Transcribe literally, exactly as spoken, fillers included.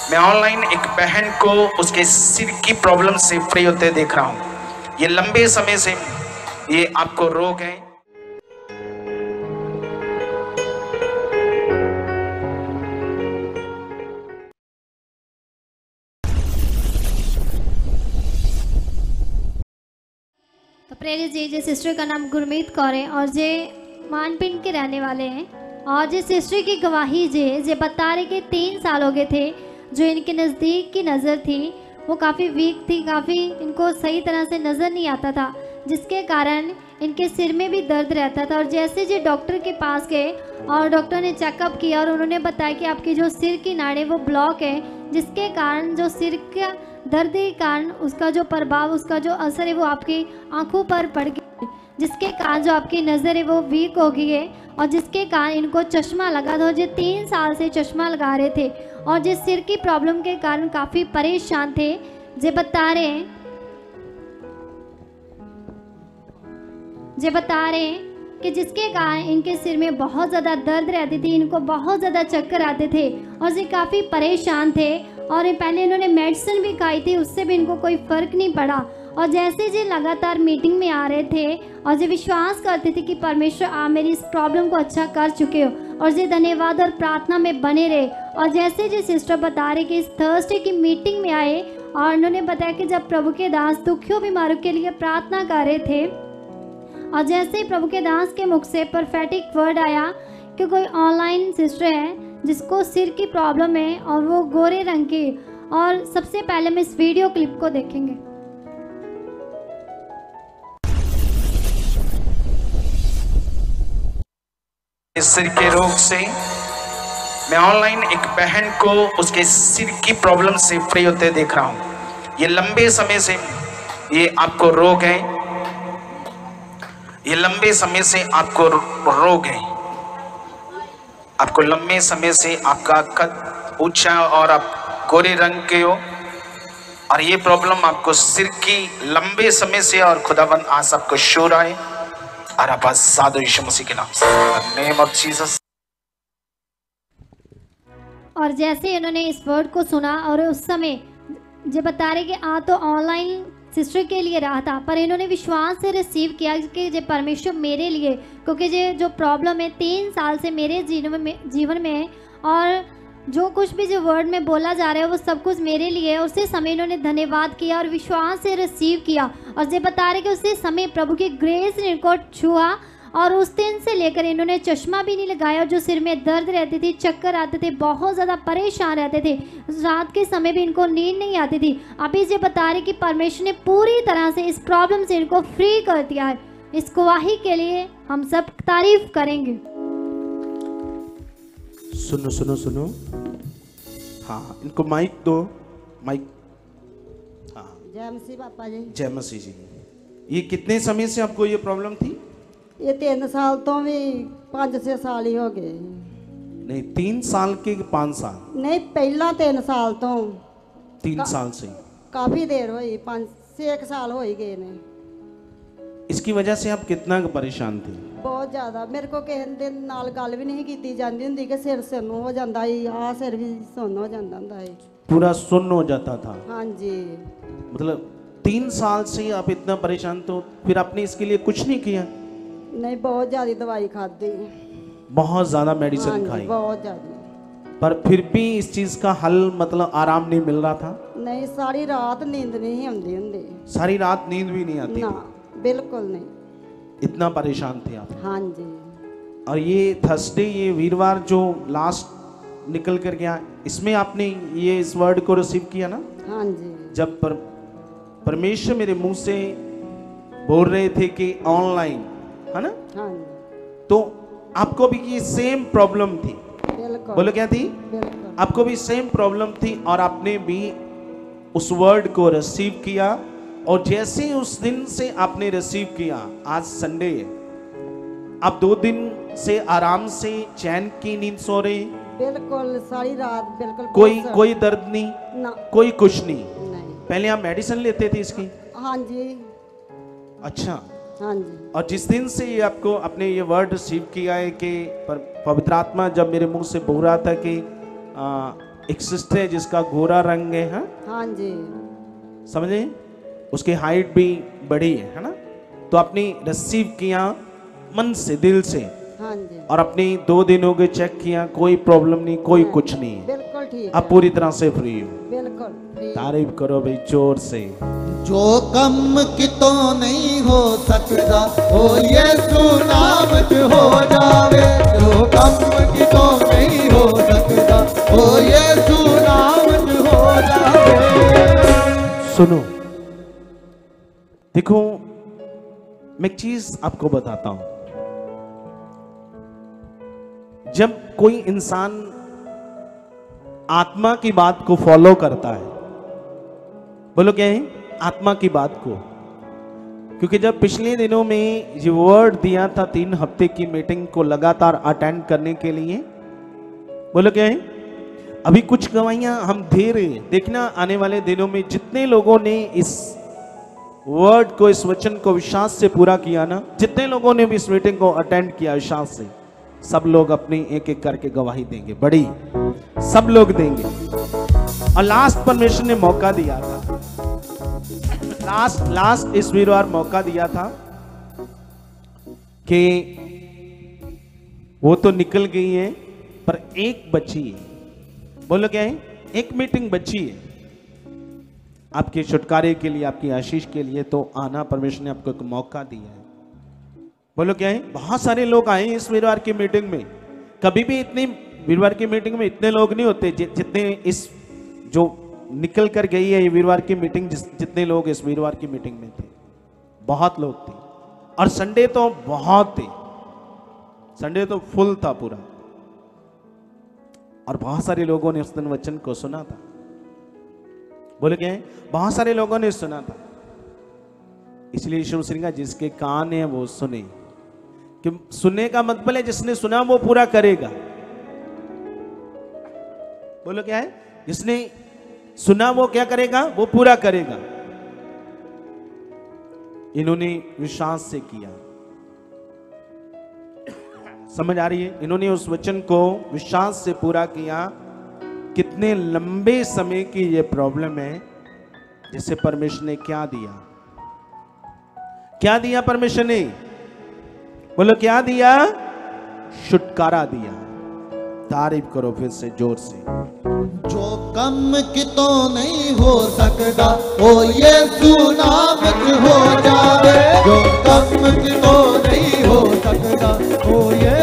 मैं ऑनलाइन एक बहन को उसके सिर की प्रॉब्लम से फ्री होते देख रहा हूँ। ये लंबे समय से ये आपको रोग है। तो प्रेरित जी जी सिस्टर का नाम गुरमीत कौर है और जे मानपिंड के रहने वाले हैं। और जे सिस्टर की गवाही जे जे बता रहे कि तीन साल हो गए थे जो इनके नज़दीक की नज़र थी वो काफ़ी वीक थी, काफ़ी इनको सही तरह से नज़र नहीं आता था, जिसके कारण इनके सिर में भी दर्द रहता था। और जैसे जो डॉक्टर के पास गए और डॉक्टर ने चेकअप किया और उन्होंने बताया कि आपकी जो सिर की नाड़ी वो ब्लॉक है, जिसके कारण जो सिर का दर्द के कारण उसका जो प्रभाव, उसका जो असर है वो आपकी आंखों पर पड़ गया, जिसके कारण जो आपकी नज़र है वो वीक हो गई है और जिसके कारण इनको चश्मा लगा था। जो तीन साल से चश्मा लगा रहे थे और जिस सिर की प्रॉब्लम के कारण काफ़ी परेशान थे, जे बता रहे हैं जे बता रहे हैं कि जिसके कारण इनके सिर में बहुत ज़्यादा दर्द रहती थी, इनको बहुत ज़्यादा चक्कर आते थे और ये काफ़ी परेशान थे। और पहले इन्होंने मेडिसिन भी खाई थी, उससे भी इनको कोई फ़र्क नहीं पड़ा। और जैसे जी लगातार मीटिंग में आ रहे थे और जो विश्वास करते थे कि परमेश्वर आप मेरी इस प्रॉब्लम को अच्छा कर चुके हो, और जी धन्यवाद और प्रार्थना में बने रहे। और जैसे जी सिस्टर बता रहे कि इस थर्सडे की मीटिंग में आए और उन्होंने बताया कि जब प्रभु के दास दुखियों बीमारों के लिए प्रार्थना कर रहे थे और जैसे ही प्रभु के दास के मुख से परफेटिक वर्ड आया कि कोई ऑनलाइन सिस्टर है जिसको सिर की प्रॉब्लम है और वो गोरे रंग की। और सबसे पहले हम इस वीडियो क्लिप को देखेंगे। इस सिर के रोग से मैं ऑनलाइन एक बहन को उसके सिर की प्रॉब्लम से फ्री होते देख रहा हूँ। ये लंबे समय से ये आपको रोग है, ये लंबे समय से आपको रोग है। आपको लंबे समय से आपका कद ऊंचा और आप गोरे रंग के हो और ये प्रॉब्लम आपको सिर की लंबे समय से, और खुदाबंद आज आपको शो रहा है। और आप साधु यीशु मसीह के नाम से, नेम ऑफ जीसस। और जैसे इन्होंने इस वर्ड को सुना और उस समय जो बता रहे कि आ तो ऑनलाइन सिस्टर के लिए रहा था, पर इन्होंने विश्वास से रिसीव किया कि जे परमेश्वर मेरे लिए, क्योंकि जे जो प्रॉब्लम है तीन साल से मेरे जीवन में जीवन में है और जो कुछ भी जो वर्ड में बोला जा रहा है वो सब कुछ मेरे लिए है। उसी समय इन्होंने धन्यवाद किया और विश्वास से रिसीव किया। और जे बता रहे कि उसी समय प्रभु की ग्रेस ने इनको छुआ और उस दिन से लेकर इन्होंने चश्मा भी नहीं लगाया। और जो सिर में दर्द रहती थी, चक्कर आते थे, बहुत ज़्यादा परेशान रहते थे, रात के समय भी इनको नींद नहीं आती थी। अभी जो बता रहे कि परमेश्वर ने पूरी तरह से इस प्रॉब्लम से इनको फ्री कर दिया है। इस गवाही के लिए हम सब तारीफ करेंगे। सुनो सुनो सुनो, हाँ इनको माइक दो, माइक। हाँ जय मसीह पापा जी। जय मसीह जी। ये कितने समय से आपको ये प्रॉब्लम थी? ये तीन साल तो भी पाँच छे साल ही हो गए। नहीं, तीन साल के पाँच साल? नहीं, पहला तीन साल तो तीन साल से काफ़ी देर हुई, पाँच छे एक साल हो ही गए ने। इसकी वजह से आप कितना परेशान थे? बहुत ज़्यादा। मेरे को किसी दिन नाल गल भी नहीं की जाती होंगी कि सिर सुन्न हो जाता है, आ सिर भी सुन्न हो जाता होंदा है, पूरा सुन्न हो जाता था। हाँ जी। मतलब तीन साल से आप इतना परेशान, तो फिर आपने इसके लिए कुछ नहीं किया? नहीं, बहुत ज़्यादा दवाई खाती, बहुत ज़्यादा हाँ मेडिसिन जी, खाई, बहुत ज़्यादा, पर फिर भी इस चीज़ का हल मतलब आराम नहीं मिल रहा था? नहीं, सारी रात नींद नहीं आती होंदी, सारी रात नींद भी नहीं आती ना, बिल्कुल नहीं। इतना परेशान थे आप? हाँ जी। और ये थर्सडे, ये वीरवार जो लास्ट निकल कर गया, इसमें आपने ये इस वर्ड को रिसीव किया ना? हाँ जी। जब पर, परमेश्वर मेरे मुंह से बोल रहे थे कि ऑनलाइन, है ना? हाँ जी। तो आपको भी ये सेम प्रॉब्लम थी? बिल्कुल। बोलो क्या थी? बिल्कुल। आपको भी सेम प्रॉब्लम थी और आपने भी उस वर्ड को रिसीव किया। और जैसे ही उस दिन से आपने रिसीव किया, आज संडे है, आप दो दिन से आराम से चैन की नींद सो रहे? बिल्कुल, सारी रात बिल्कुल। कोई कोई दर्द नहीं ना, कोई कुछ नहीं? नहीं। पहले आप मेडिसिन लेते थे इसकी? हाँ जी। अच्छा। हाँ जी। और जिस दिन से ये आपको अपने ये वर्ड रिसीव किया है कि पवित्र आत्मा जब मेरे मुंह से बोल रहा था कि आ, एक सिस्टर है जिसका गोरा रंग है, हाँ हाँ जी समझे, उसकी हाइट भी बड़ी है है ना। तो आपने रिसीव किया मन से, दिल से, हाँ जी और अपनी दो दिन हो गए चेक किया, कोई प्रॉब्लम नहीं, कोई कुछ नहीं है, बिल्कुल ठीक आप है, पूरी तरह से फ्री हो। बिल्कुल फ्री। तारीफ करो भाई जोर से। जो कम की तो नहीं हो सकता वो यीशु नाम च हो जावे, जो कम की तो नहीं हो सकता वो यीशु नाम च हो जावे। सुनो, देखो मैं एक चीज आपको बताता हूं, जब कोई इंसान आत्मा की बात को फॉलो करता है, बोलो क्या है, आत्मा की बात को, क्योंकि जब पिछले दिनों में ये वर्ड दिया था तीन हफ्ते की मीटिंग को लगातार अटेंड करने के लिए, बोलो क्या है, अभी कुछ गवाहियां हम दे रहे हैं। देखना आने वाले दिनों में जितने लोगों ने इस वर्ड को, इस वचन को विश्वास से पूरा किया ना, जितने लोगों ने भी इस मीटिंग को अटेंड किया विश्वास से, सब लोग अपनी एक एक करके गवाही देंगे, बड़ी सब लोग देंगे। और लास्ट परमेश्वर ने मौका दिया था, लास्ट लास्ट इस वीरवार मौका दिया था कि वो तो निकल गई है पर एक बची है। बोलो क्या है, एक मीटिंग बची है आपके छुटकारे के लिए, आपकी आशीष के लिए। तो आना, परमेश्वर ने आपको एक मौका दिया है। बोलो क्या है, बहुत सारे लोग आए इस वीरवार की मीटिंग में। कभी भी इतनी वीरवार की मीटिंग में इतने लोग नहीं होते जि, जितने इस जो निकल कर गई है ये वीरवार की मीटिंग, जिस जितने लोग इस वीरवार की मीटिंग में थे, बहुत लोग थे। और संडे तो बहुत थे, संडे तो फुल था पूरा। और बहुत सारे लोगों ने उस दिन वचन को सुना था। बोले क्या है, बहुत सारे लोगों ने सुना था। इसलिए यीशु मसीह का जिसके कान है वो सुने, कि सुनने का मतलब है जिसने सुना वो पूरा करेगा। बोलो क्या है, जिसने सुना वो क्या करेगा, वो पूरा करेगा। इन्होंने विश्वास से किया, समझ आ रही है, इन्होंने उस वचन को विश्वास से पूरा किया। कितने लंबे समय की ये प्रॉब्लम है, जिसे परमेश्वर ने क्या दिया, क्या दिया परमेश्वर ने, बोलो क्या दिया, छुटकारा दिया। तारीफ करो फिर से जोर से। जो कम की तो नहीं हो सकता वो यीशु नाम च हो जावे, जो कम की तो नहीं हो सकता वो